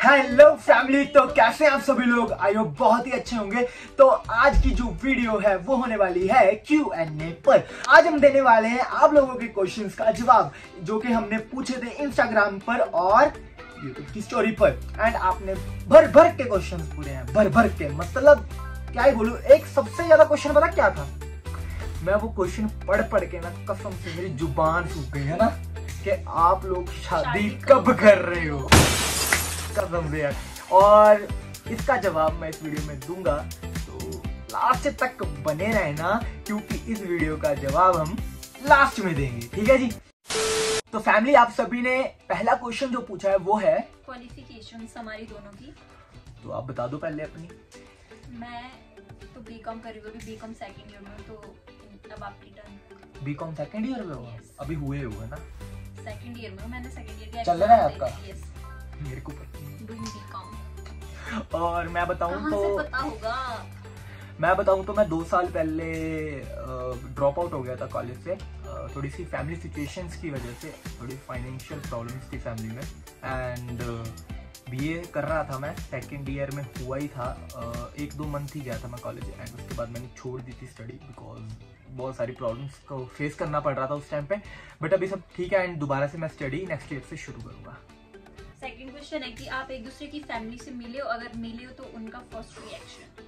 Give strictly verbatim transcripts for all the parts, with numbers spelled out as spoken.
Hello family, तो कैसे हैं आप सभी लोग? आई होप बहुत ही अच्छे होंगे। तो आज की जो वीडियो है वो होने वाली है क्यू एंड ए पर। आज हम देने वाले हैं आप लोगों के क्वेश्चंस का जवाब जो कि हमने पूछे थे इंस्टाग्राम पर और यूट्यूब की स्टोरी पर। एंड आपने भर भर के क्वेश्चंस पूरे हैं, भर भर के, मतलब क्या ही बोलूं। एक सबसे ज्यादा क्वेश्चन पता क्या था? मैं वो क्वेश्चन पढ़ पढ़ के ना कसम से मेरी जुबान सूख गई है ना कि आप लोग शादी कब कर रहे हो, कसम से यार। और इसका जवाब मैं इस वीडियो में दूंगा, तो लास्ट तक बने रहना क्योंकि इस वीडियो का जवाब हम लास्ट में देंगे, ठीक है जी। तो फैमिली, आप सभी ने पहला क्वेश्चन जो पूछा है वो है क्वालिफिकेशंस हमारी दोनों की। तो आप बता दो पहले अपनी। मैं तो बीकॉम कर रही हूँ, अभी बीकॉम सेकंड ईयर में, तो अब आपकी टर्न। बीकॉम सेकंड ईयर में हो? yes. अभी हुए हुए ना? सेकंड ईयर में, मैंने सेकंड ईयर चल रहा है आपका? yes. मेरे को डूइंग बीकॉम। और मैं बताऊं तो पता होगा मैं बताऊं तो मैं दो साल पहले ड्रॉप आउट हो गया था कॉलेज से, थोड़ी सी फैमिली सिचुएशंस की वजह से, थोड़ी फाइनेंशियल प्रॉब्लम्स थी फैमिली में। एंड बीए कर रहा था मैं, सेकंड ईयर में हुआ ही था, एक दो मंथ ही गया था मैं कॉलेज। एंड उसके बाद मैंने छोड़ दी थी स्टडी बिकॉज बहुत सारी प्रॉब्लम्स को फेस करना पड़ रहा था उस टाइम पे। बट अभी सब ठीक है एंड दोबारा से मैं स्टडी नेक्स्ट ईयर से शुरू करूँगा। सेकंड क्वेश्चन है कि आप एक दूसरे की फैमिली से मिले हो, अगर मिले हो तो उनका फर्स्ट रिएक्शन।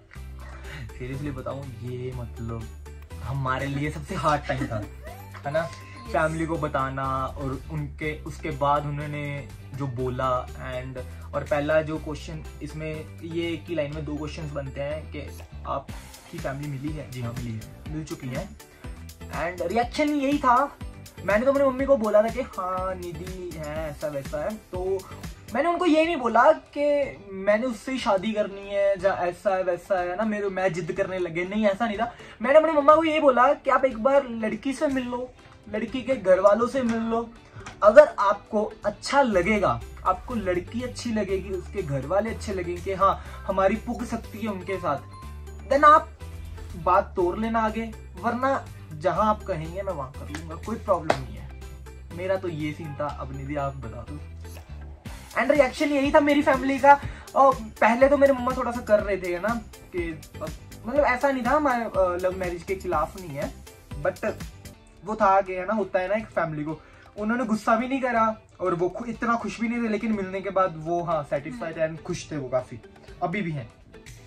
सीरियसली बताऊं, ये मतलब हमारे लिए सबसे हार्ड टाइम था, है ना? फैमिली को बताना और उनके उसके बाद उन्होंने जो बोला। एंड और पहला जो क्वेश्चन इसमें, ये एक ही लाइन में दो क्वेश्चंस बनते हैं कि आपकी फैमिली मिली है? जी हाँ, मिली है, मिल चुकी है। एंड रिएक्शन यही था, मैंने तो अपनी मम्मी को बोला था कि हाँ निधि है, ऐसा वैसा है। तो मैंने उनको ये नहीं बोला कि मैंने उससे ही शादी करनी है या ऐसा है वैसा है ना, मेरे मैं जिद करने लगे, नहीं ऐसा नहीं था। मैंने अपनी मम्मा को ये बोला कि आप एक बार लड़की से मिल लो, लड़की के घर वालों से मिल लो, अगर आपको अच्छा लगेगा, आपको लड़की अच्छी लगेगी, उसके घर वाले अच्छे लगेंगे कि हाँ हमारी पुग सकती है उनके साथ, देन आप बात तोड़ लेना आगे, वरना जहां आप कहेंगे मैं वहां कर लूंगा, कोई प्रॉब्लम नहीं है। मेरा तो ये सीन था। अब निधि आप बता दो। एंड रिएक्शन यही था मेरी फैमिली का। और पहले तो मेरे मम्मा थोड़ा सा कर रहे थे ना कि मतलब ऐसा नहीं था, मैं लव मैरिज के खिलाफ नहीं है, बट वो था कि है ना, होता है ना एक फैमिली को। उन्होंने गुस्सा भी नहीं करा और वो इतना खुश भी नहीं थे, लेकिन मिलने के बाद वो हाँ सेटिस्फाइड एंड खुश थे वो काफी, अभी भी हैं।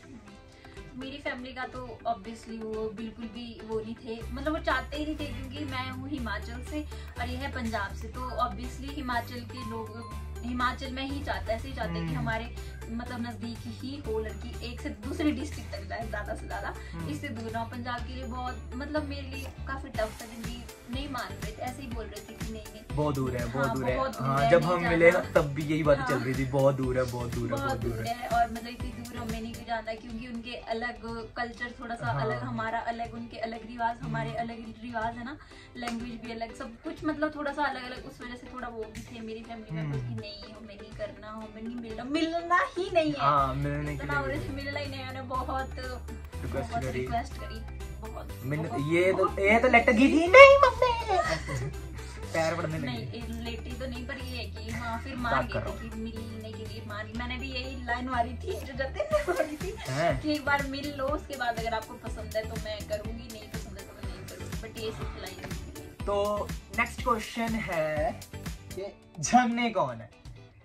मेरी फैमिली का तो ऑब्वियसली वो बिल्कुल भी वो नहीं थे, मतलब वो चाहते ही नहीं थे, क्योंकि मैं हूँ हिमाचल से और ये है पंजाब से। तो ऑब्वियसली हिमाचल के लोग हिमाचल में ही चाहते ऐसे ही चाहते कि हमारे मतलब नजदीक ही हो लड़की, एक से दूसरी डिस्ट्रिक्ट तक जाए ज्यादा से ज्यादा, इससे दूर ना। पंजाब के लिए बहुत मतलब मेरे लिए काफी टफ था, क्योंकि नहीं मान रहे थे, ऐसे ही बोल रहे थे कि नहीं नहीं बहुत दूर है, बहुत हाँ, दूर है। बहुत हाँ, है, जब हम मिले ना तब भी यही बात हाँ, चल रही थी, बहुत दूर है, बहुत दूर है, बहुत दूर है। और मतलब इतनी दूर हमें नहीं जाना, क्योंकि उनके अलग कल्चर थोड़ा सा हाँ, अलग, हमारा अलग, उनके अलग रिवाज, हमारे अलग रिवाज है ना, लैंग्वेज भी अलग, सब कुछ मतलब थोड़ा सा अलग अलग। उस वजह से थोड़ा वो भी थे मेरी फैमिली में कि नहीं हमें नहीं करना, हमें नहीं मिलना, मिलना ही नहीं है। हाँ, मिलने के लिए मिलना ही नहीं है। उन्हें बहुत रिक्वेस्ट करी, रिक्वेस्ट करी बहुत, बहुत, ये तो ये तो लटकी थी नहीं मम्मी, पैर पड़ने लगे। नहीं लेटी तो नहीं, पर ये है कि हाँ फिर मान गई थी कि मिलने के लिए मान। मैंने भी यही लाइन मारी थी जो जतिन ने मारी थी कि एक बार मिल लो, उसके बाद अगर आपको पसंद है तो मैं करूंगी, नहीं पसंद है तो मैं नहीं करूंगी। बट ये सिर्फ लाइन। तो नेक्स्ट क्वेश्चन है कि जानने कौन है?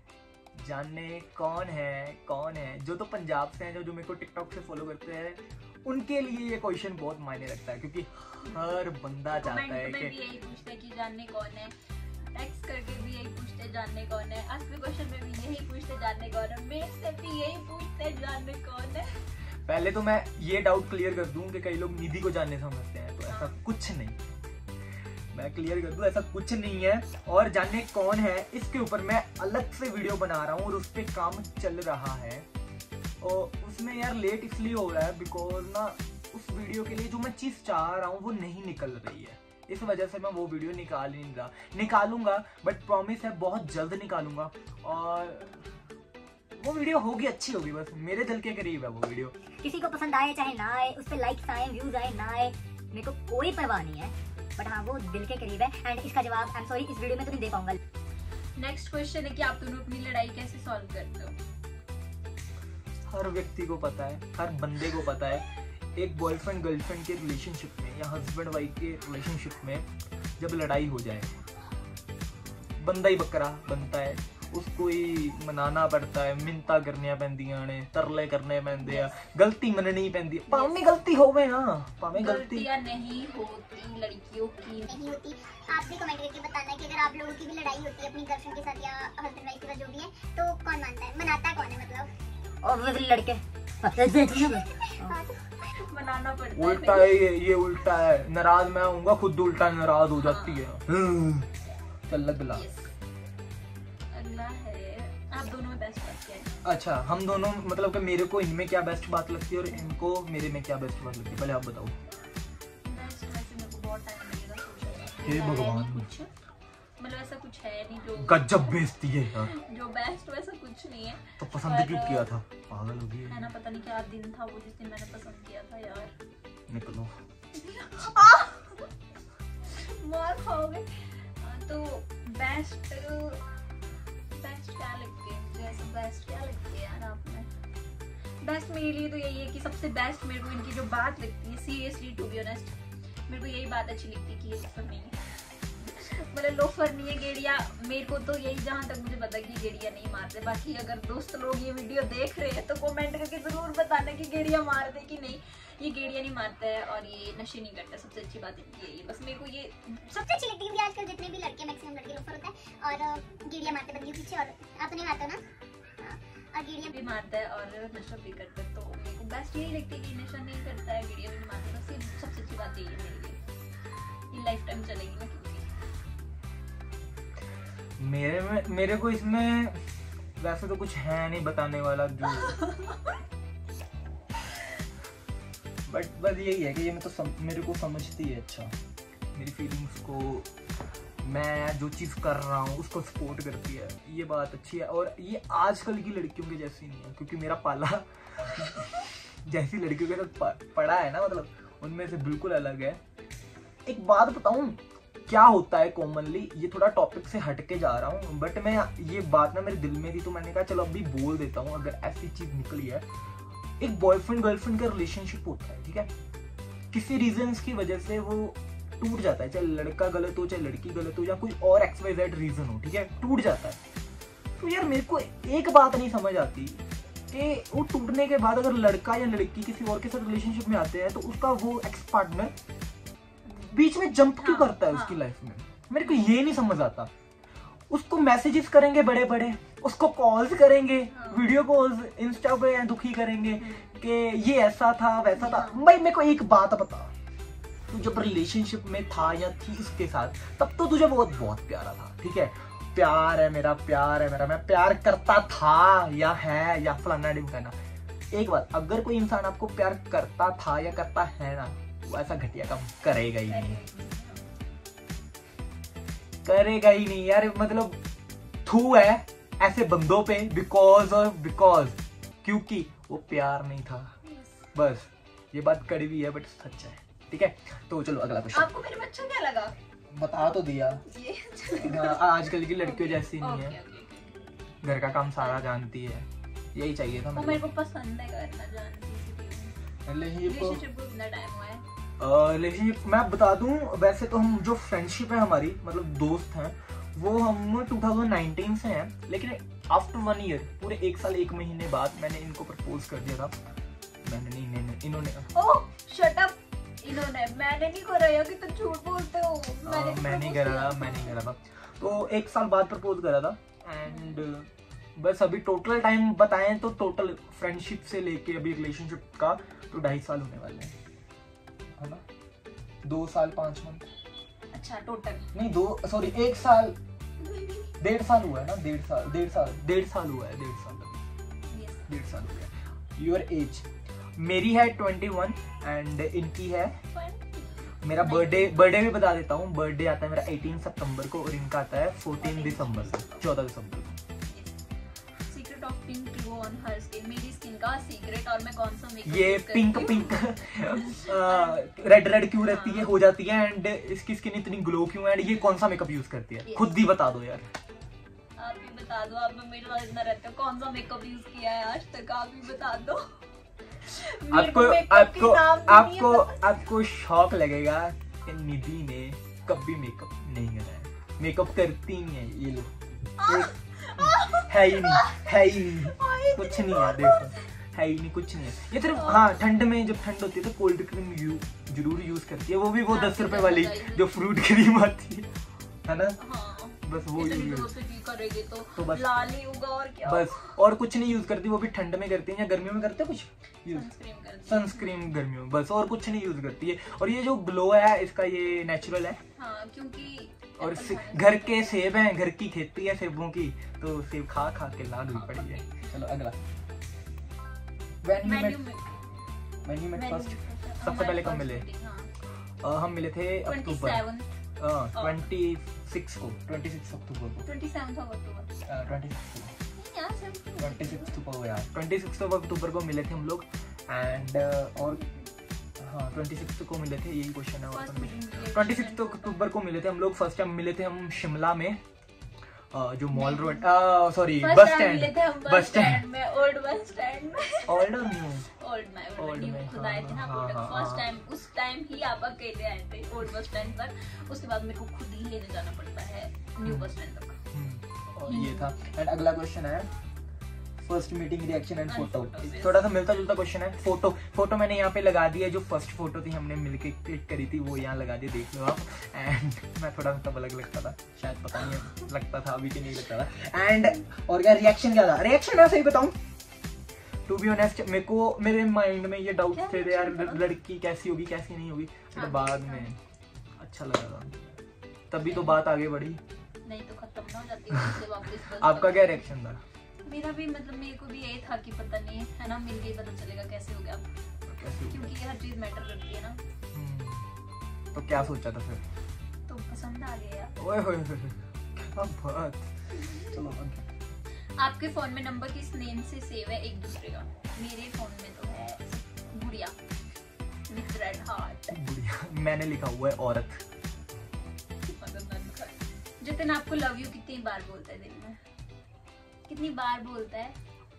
जानने कौन है कौन है जो तो पंजाब से हैं, जो जो मेरे को टिकटॉक से फॉलो करते हैं, उनके लिए ये क्वेश्चन बहुत मायने रखता है, क्योंकि हर बंदा चाहता है कि यही पूछते हैं कि जानने कौन है, टेक्स्ट करके भी यही पूछते जानने कौन है, आस्क द क्वेश्चन में भी यही पूछते जानने कौन है, मेरे से भी यही पूछते जानने कौन है। पहले तो मैं ये डाउट क्लियर कर दूं कि कई लोग निधि को जानने समझते हैं, तो ऐसा कुछ नहीं, मैं क्लियर कर दूं, ऐसा कुछ नहीं है। और जानने कौन है इसके ऊपर मैं अलग से वीडियो बना रहा हूँ और उस पर काम चल रहा है। और उसमें यार लेट इसलिए हो रहा है बिकॉज ना उस वीडियो के लिए जो मैं चीज चाह रहा हूँ वो नहीं निकल रही है, इस वजह से मैं वो वीडियो निकाल नहीं रहा। निकालूंगा, बट प्रॉमिस है बहुत जल्द निकालूंगा, और वो वीडियो होगी, अच्छी होगी, बस मेरे दिल के करीब है वो वीडियो। किसी को पसंद आए चाहे ना आए, उस पर लाइक्स आए, व्यूज आए ना आए, मेरे को कोई परवाह नहीं है, बट हाँ वो दिल के करीब है। एंड इसका जवाब आई एम सॉरी इस वीडियो में तो नहीं दे पाऊंगा। नेक्स्ट क्वेश्चन है कि आप दोनों अपनी लड़ाई कैसे सॉल्व करते हो? हर व्यक्ति को पता है, हर बंदे को पता है, एक बॉयफ्रेंड गर्लफ्रेंड के रिलेशनशिप में या हस्बैंड वाइफ के रिलेशनशिप में जब लड़ाई हो जाए, बंदा ही बकरा बनता है, उसको ही मनाना पड़ता है, मिन्नतां करनियां पैंदियां ने, तरले करने पैंदे आ, गलती मननी पैंदी है, भावें गलती होवे ना, भावें गलती गलतियां नहीं होती लड़कियों की नहीं होती। आप भी कमेंट करके बताना है कि अगर आप लोगों की भी लड़ाई होती है अपनी गर्लफ्रेंड के साथ या हस्बैंड वाइफ के साथ जो भी है, तो कौन मानता है, मनाता कौन है मतलब? ऑब्वियसली लड़के। हाँ, तो मनाना पड़ता है। उल्टा है ये ये उल्टा है, नाराज मैं आऊंगा खुद उल्टा नाराज हो जाती है। चल लगला। Yes. अगला है, आप दोनों में बेस्ट बात क्या है? अच्छा, हम दोनों मतलब कि मेरे को इनमें क्या बेस्ट बात लगती है और इनको मेरे में क्या बेस्ट बात लगती है, पहले आप बताओ। बेस्ट वैसे मेरे को बहुत टाइम लगेगा सोचने में। हे है भगवान। नहीं कुछ, मतलब ऐसा कुछ है नहीं जो गजब बेइज्जती है यार। जो बेस्ट वैसा कुछ नहीं है। तो पसंद पर, क्यों किया था, पागल हो गई है ना, पता नहीं क्या दिन था वो जिस दिन मैंने पसंद किया था यार। निकलो। मार खाओगे। तो बेस्ट बेस्ट क्या लगती है मुझे, ऐसा बेस्ट क्या लगती है यार आप में? बेस्ट मेरे लिए तो यही है कि सबसे बेस्ट मेरे को इनकी जो बात लगती है, सीरियसली टू बी ऑनेस्ट मेरे को यही बात अच्छी लगती है कि ये लोफर नहीं है, मतलब लोफर नहीं है, गेड़िया। मेरे को तो यही, जहाँ तक मुझे पता है कि गेड़िया नहीं मारते। बाकी अगर दोस्त लोग ये वीडियो देख रहे हैं तो कमेंट करके जरूर बताना कि गेड़िया मारते कि नहीं। ये गेड़िया नहीं मारता है और ये नशे नहीं करता, सबसे अच्छी बात इनकी है ये। बस मेरे को ये सबसे अच्छी लगती है क्योंकि आजकल जितने भी लड़के, मैक्सिमम लड़के लोफर होता है और गिड़िया मारते बंदियों पीछे, और आप तो नहीं मारते हो ना? हाँ, और गिड़िया भी मारता है और नशा भी करता है। तो मेरे को बेस्ट यही लगती है कि नशा नहीं करता है, गेड़िया भी नहीं मारता। बस ये सबसे अच्छी बात यही है मेरे लिए, ये लाइफ टाइम चलेगी ना। क्योंकि मेरे में मेरे को इसमें वैसे तो कुछ है नहीं बताने वाला जो बट बस यही है कि ये मैं तो सम, मेरे को समझती है, अच्छा मेरी फीलिंग्स को, मैं जो चीज़ कर रहा हूँ उसको सपोर्ट करती है, ये बात अच्छी है। और ये आजकल की लड़कियों के जैसी नहीं है, क्योंकि मेरा पाला जैसी लड़कियों के साथ पड़ा है ना, मतलब उनमें से बिल्कुल अलग है। एक बात बताऊं क्या होता है कॉमनली, ये थोड़ा टॉपिक से हट के जा रहा हूँ बट मैं ये बात ना मेरे दिल में थी तो मैंने कहा चलो अभी बोल देता हूँ, अगर ऐसी चीज निकली है। एक बॉयफ्रेंड गर्लफ्रेंड का रिलेशनशिप होता है, ठीक है, किसी रीजंस की वजह से वो टूट जाता है, चाहे लड़का गलत हो चाहे लड़की गलत हो या कोई और एक्स वाई जेड रीजन हो, ठीक है, टूट जाता है। तो यार मेरे को एक बात नहीं समझ आती कि वो टूटने के बाद अगर लड़का या लड़की किसी और के साथ रिलेशनशिप में आते हैं तो उसका वो एक्स पार्टनर बीच में जंप क्यों हाँ, करता है हाँ। उसकी लाइफ में, मेरे को ये नहीं समझ आता। उसको मैसेजेस करेंगे बड़े बड़े, उसको कॉल्स करेंगे, हाँ। वीडियो कॉल्स इंस्टा पे दुखी करेंगे कि ये ऐसा था वैसा था। भाई मेरे को एक बात बता, तू जब रिलेशनशिप में था या थी इसके साथ तब तो तुझे बहुत बहुत प्यारा था, ठीक है, प्यार है मेरा, प्यार है मेरा, मैं प्यार करता था या है या फलाना ढिमकाना। एक बात, अगर कोई इंसान आपको प्यार करता था या करता है ना, वो ऐसा घटिया काम करेगा ही नहीं, करेगा ही नहीं यार। मतलब थू है ऐसे बंदों पे बिकॉज और बिकॉज क्योंकि वो प्यार नहीं था, बस ये बात कड़वी है बट सच है, ठीक है। तो चलो अगला क्वेश्चन। आपको मेरे में अच्छा क्या लगा? बता तो दिया, ये हाँ, आजकल की लड़कियों जैसी नहीं ओके, है, ओके। घर का काम सारा जानती है, यही चाहिए था वो मेरे मेरे को पसंद है करना, जानती को। रिलेशनशिप को कितना टाइम हुआ है? रिलेशनशिप मैं बता दूं, वैसे तो हम जो फ्रेंडशिप है हमारी, मतलब दोस्त हैं, वो हम टू थाउजेंड नाइनटीन से हैं, लेकिन आफ्टर वन ईयर, पूरे एक साल एक महीने बाद मैंने इनको प्रपोज कर दिया था। मैंने नहीं इन्होंने इन्होंने ओह शट अप, इन्होंने, मैंने नहीं करा यार, कि तुम झूठ बोलते हो। मैंने तो मैं नहीं propose करा किया। था मैं नहीं करा था तो एक साल बाद प्रपोज करा था। एंड बस अभी टोटल टाइम बताएं तो टोटल फ्रेंडशिप से लेके अभी रिलेशनशिप का तो ढाई साल होने वाले हैं, है ना, दो साल पांच मंथ, अच्छा टोटल नहीं दो सॉरी एक साल डेढ़ साल हुआ है ना, डेढ़ साल डेढ़ साल डेढ़ साल हुआ है, डेढ़ साल यस डेढ़ साल हो गया। योर एज मेरी है ट्वेंटी वन एंड इनकी है, मेरा बर्थडे बर्थडे भी बता देता हूँ, बर्थडे आता है मेरा अठारह सितंबर को और इनका आता है चौदह दिसंबर को, चौदह दिसंबर को। Secret of pink glow on her skin, मेरी स्किन का सीक्रेट, और मैं कौन सा मेकअप ये पिंक पिंक रेड रेड क्यों रहती है, हो जाती है, एंड इसकी स्किन इतनी ग्लो क्यों है, एंड ये कौन सा मेकअप यूज करती है, Yes. खुद ही बता दो यार। आप ये बता दो, आप मेरे साथ इतना रहते हो, कौन सा मेकअप यूज किया है आज तक, आप ही बता दो। आपको आपको आपको आपको शौक लगेगा कि निधि ने कभी मेकअप नहीं करा है, मेकअप करती नहीं है ये लोग, है ही नहीं, है ही नहीं, कुछ नहीं है, देखो है ही नहीं, कुछ नहीं है ये सिर्फ। हाँ, ठंड में जब ठंड होती है तो कोल्ड क्रीम यू, जरूर यूज करती है, वो भी वो दस रुपए वाली जो फ्रूट क्रीम आती है, है ना? हाँ, बस वो यूज करेगी तो, तो बस लाल ही होगा और क्या, बस और कुछ नहीं यूज करती, वो भी ठंड में करती है या गर्मियों में करते हैं कुछ यूज, सनस्क्रीन गर्मियों में, बस और कुछ नहीं यूज करती है। और ये जो ग्लो है इसका ये नेचुरल है, हाँ, क्योंकि और घर के सेब हैं, घर की खेती है सेबों की, तो सेब खा खा के लाल हुई पड़ी है। चलो अगला, मेन्यू में फर्स्ट सबसे पहले कब मिले? हाँ। हम मिले थे अक्टूबर ट्वेंटी सिक्स को, ट्वेंटी सिक्स अक्टूबर को, twenty seven October, twenty six को यार, ट्वेंटी सिक्स अक्टूबर को मिले थे हम लोग। एंड और हाँ ट्वेंटी सिक्स को मिले थे, यही क्वेश्चन है। ट्वेंटी सिक्स अक्टूबर को मिले थे हम लोग, फर्स्ट टाइम मिले थे हम शिमला में, Uh, जो mall road, sorry bus stand, bus stand में, ओल्ड बस स्टैंड में, ओल्ड और न्यू, ओल्ड में, ओल्ड में खुद आए थे ना फर्स्ट टाइम, उस टाइम ही आप अकेले आए थे ओल्ड बस स्टैंड तक, उसके बाद मेरे को खुद ही लेने जाना पड़ता है न्यू बस स्टैंड तक। और ये था। एंड अगला क्वेश्चन है first meeting reaction and photo, थोड़ा सा मिलता जुलता क्वेश्चन है। फोटो फोटो मैंने यहाँ पे लगा दी है, जो फर्स्ट फोटो थी हमने मिलके क्लिक करी थी वो यहाँ लगा दी, देख लो आप। एंड मैं थोड़ा सा अलग लगता था, शायद पता नहीं लगता था अभी कि नहीं लगता था। एंड और क्या रिएक्शन क्या था? रिएक्शन मैं सही बताऊँ टू बी ऑनेस्ट, मेरे को मेरे माइंड में ये डाउट थे यार लड़की कैसी होगी कैसी नहीं होगी, तो बाद में अच्छा लगा था, तभी तो बात आगे बढ़ी, नहीं तो खत्म ना हो जाती वापस। आपका क्या रिएक्शन था? मेरा भी मतलब मेरे को भी यही था कि पता नहीं है ना, मिल के पता चलेगा कैसे हो गया, कैसे क्योंकि ये हर चीज मैटर करती है ना। तो क्या सोचा था फिर? तो पसंद आ गया यार। ओए होए होए क्या बात। चलो आपके फोन में नंबर किस नेम से सेव है एक दूसरे का? मेरे फोन में तो है गुड़िया विद रेड हार्ट। गुड़िया मैंने लिखा हुआ है औरत। जितिन आपको लव यू कितनी बार बोलता है दिन में? कितनी बार बोलता है?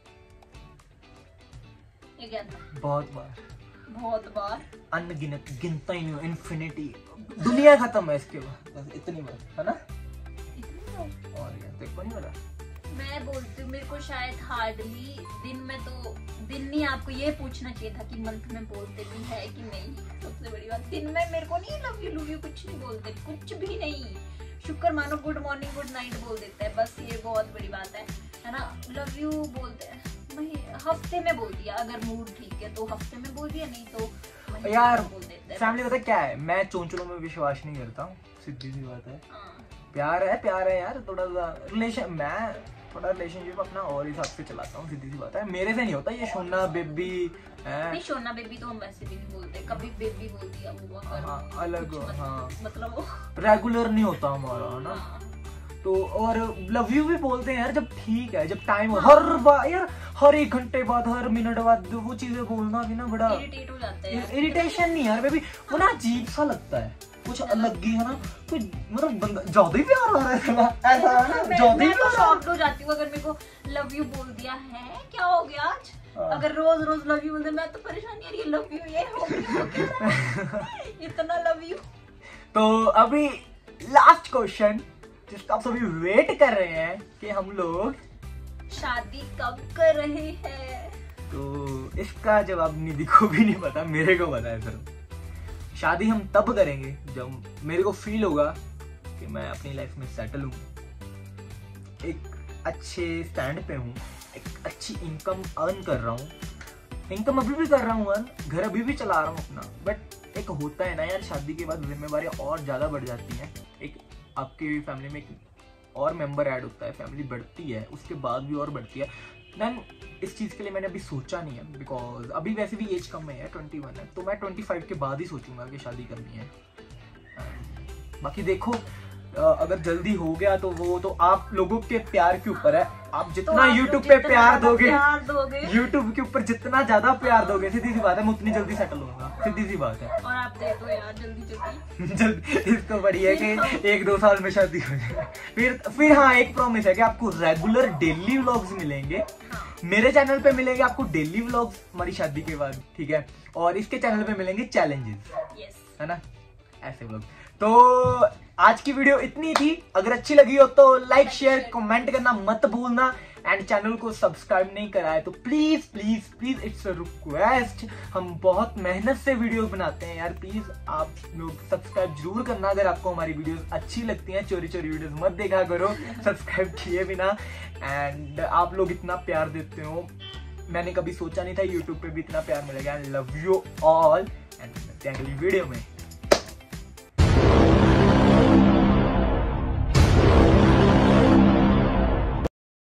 ये क्या था? बहुत बार, बहुत बार, अनगिनत, गिनता ही नहीं, इन्फिनिटी, दुनिया खत्म है इसके बाद, बस इतनी बार, है ना? इतनी बार। और क्या तेरे को नहीं पता? मैं बोलती हूँ, मेरे को शायद हार्डली दिन में, तो दिन नहीं, आपको ये पूछना चाहिए था कि मंथ में बोलते भी है कि नहीं। सबसे बड़ी बात, दिन में मेरे को नहीं लव यू लव यू कुछ नहीं बोलते, कुछ भी नहीं। शुक्र मानो गुड मॉर्निंग गुड नाइट बोल देते हैं, बस ये बहुत बड़ी बात है, है ना? लव यू बोलते हैं हफ्ते में बोल दिया, अगर मूड ठीक है तो हफ्ते में बोल दिया, नहीं तो यार बोल देते हैं। फैमिली पता क्या है, मैं चोंचलों में विश्वास नहीं करता हूँ, सीधी सी बात है। प्यार है प्यार है यार, थोड़ा सा रिलेशन, मैं थोड़ा रिलेशनशिप अपना और हिसाब से चलाता हूँ, सीधी सी बात है। मेरे से नहीं होता ये शोना बेबी, नहीं शोना बेबी तो हम वैसे भी नहीं बोलते, कभी बेबी बोल दिया वो अगर अलग, हाँ मतलब वो रेगुलर नहीं होता हमारा, है ना? तो और लव यू भी बोलते हैं यार जब ठीक है, जब टाइम हो, हर बार यार, हर एक घंटे बाद, हर मिनट बाद वो चीजें बोलना भी ना बड़ा इरिटेट हो जाता है। इरिटेशन नहीं यार बेबी, वो ना अजीब सा लगता है, कुछ अलग ही है ना, कोई मतलब बंदा ज्यादा ही प्यार हो रहा है ऐसा है ना, ज्यादा ही शॉक्ड हो जाती हूँ अगर मेरे को लव यू बोल दिया है, क्या हो गया आज? अगर रोज रोज लव यू बोलते मैं तो परेशान यार, ये लव यू ये हो गया इतना लव यू। तो अभी लास्ट क्वेश्चन जिसका आप सभी वेट कर रहे हैं कि हम लोग शादी कब कर रहे हैं, तो इसका जवाब निधि को भी नहीं पता, मेरे को पता है सिर्फ। शादी हम तब करेंगे जब मेरे को फील होगा कि मैं अपनी लाइफ में सेटल हूँ, एक अच्छे स्टैंड पे हूँ, एक अच्छी इनकम अर्न कर रहा हूँ, इनकम अभी भी कर रहा हूँ अर्न, घर अभी भी चला रहा हूँ अपना। बट एक होता है ना यार, शादी के बाद जिम्मेवारियाँ और ज़्यादा बढ़ जाती हैं, एक आपकी फैमिली में एक और मेंबर ऐड होता है, फैमिली बढ़ती है, उसके बाद भी और बढ़ती है। देन इस चीज़ के लिए मैंने अभी सोचा नहीं है, बिकॉज अभी वैसे भी एज कम है, ट्वेंटी वन है, तो मैं ट्वेंटी फाइव के बाद ही सोचूंगा कि शादी करनी है। बाकी देखो अगर जल्दी हो गया तो वो तो आप लोगों के प्यार के ऊपर है, आप जितना तो यूट्यूब पे प्यार दोगे, यूट्यूब के ऊपर जितना ज्यादा प्यार दोगे, सीधी सी बात है मैं उतनी जल्दी सेटल होऊंगा। सीधी सी बात है। और आप दे दो यार जल्दी जल्दी। जल्दी इसको बढ़िया है कि एक दो साल में शादी हो जाए। फिर फिर हाँ एक प्रॉमिस है कि आपको रेगुलर डेली व्लॉग्स मिलेंगे। हाँ। मेरे चैनल पे मिलेंगे आपको डेली व्लॉग्स हमारी शादी के बाद, ठीक है, और इसके चैनल पे मिलेंगे चैलेंजेस, यस है ना, ऐसे व्लॉग। तो आज की वीडियो इतनी थी। अगर अच्छी लगी हो तो लाइक शेयर कमेंट करना मत भूलना, एंड चैनल को सब्सक्राइब नहीं करा है तो please please please it's a request, हम बहुत मेहनत से वीडियो बनाते हैं यार, प्लीज आप लोग सब्सक्राइब जरूर करना अगर आपको हमारी वीडियोस अच्छी लगती हैं। चोरी चोरी वीडियोस मत देखा करो सब्सक्राइब किए बिना। एंड आप लोग इतना प्यार देते हो, मैंने कभी सोचा नहीं था यूट्यूब पे भी इतना प्यार मिलेगा। लव यू ऑल एंड अगली वीडियो में।